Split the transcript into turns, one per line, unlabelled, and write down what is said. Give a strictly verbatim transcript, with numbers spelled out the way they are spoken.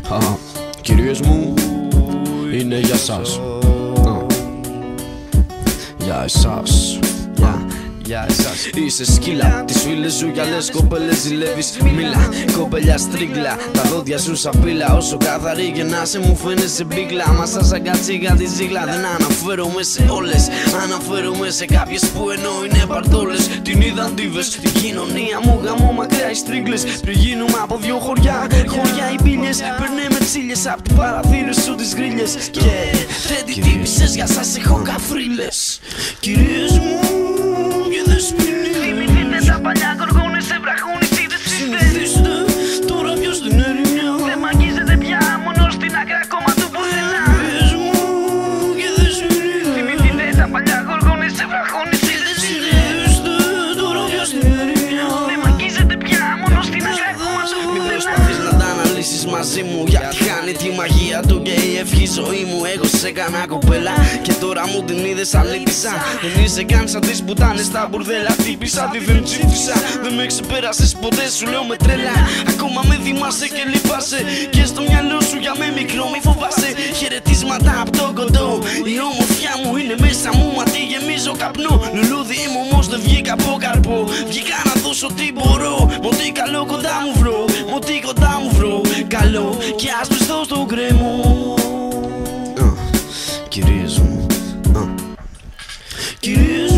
Κυρίες μου, είναι για σας. Για εσάς. Για εσάς. Είσαι σκύλα, τις φίλες σου για λες κοπέλες ζηλεύεις. Μίλα, κοπέλια στρίγκλα, τα δόντια σου σαν πύλα. Όσο καθαρή και να σε μου φαίνεσαι μπίγκλα. Μα σαν σαν κατσίγα τη ζίγλα. Δεν αναφέρομαι σε όλες, αναφέρομαι σε κάποιες που εννοώ είναι παρτόλες. Την είδαν τίβες, την κοινωνία μου γαμώ μακριά οι στρίγκλες. Πριν γίνουμε από δυο χωριά, χωριά οι πύλιες. Περνέ με τσίλιες απ' την παραθύρες σου τις γρίλιες. Και δεν την τίμησες, για σας έχω καφρίλες. Κυρίες μου,
θυμηθείτε τα παλιά γοργόνες σε βραχώνεις ή δεν
συνηθίστε, τώρα ποιος την έρημιά.
Δεν μ' αγγίζετε πια, μόνο στην άκρη ακόμα του πουθενά.
Πες μου και δεν συνήθω.
Θυμηθείτε τα παλιά γοργόνες σε βραχώνεις ή δεν
συνηθίστε, τώρα ποιος την έρημιά.
Δεν μ' αγγίζετε πια, μόνο στην άκρη ακόμα του πουθενά.
Μην προσπαθείς να τα αναλύσεις μαζί μου, γιατί χάνει τη μαγεία του και η ευχή ζωή μου. Εγώ σε έκανα κοπέλα και τώρα μου την είδες αλήτησα. Δεν είσαι καν σαν τις πουτάνες στα μπουρδέλα. Τύπησα, τι δεν ψήφισα. Δεν με ξεπέρασες ποτέ, σου λέω με τρέλα. Ακόμα με θυμάσαι και λυπάσαι. Και στο μυαλό σου για με μικρό μη φοβάσαι. Χαιρετίσματα απ' το κοντό. Η ομορφιά μου είναι μέσα μου, μα τι γεμίζω καπνό. Λουλούδι είμαι όμως δεν βγήκα από καρπό. Βγήκα να δώσω τι μπορώ. Μ' ό,τι καλό κοντά μου βρω. Μ' ό,τι κοντά μου βρω. Καλό και ας μισθώ στον κρέμο. Κυρίες μου, κυρίες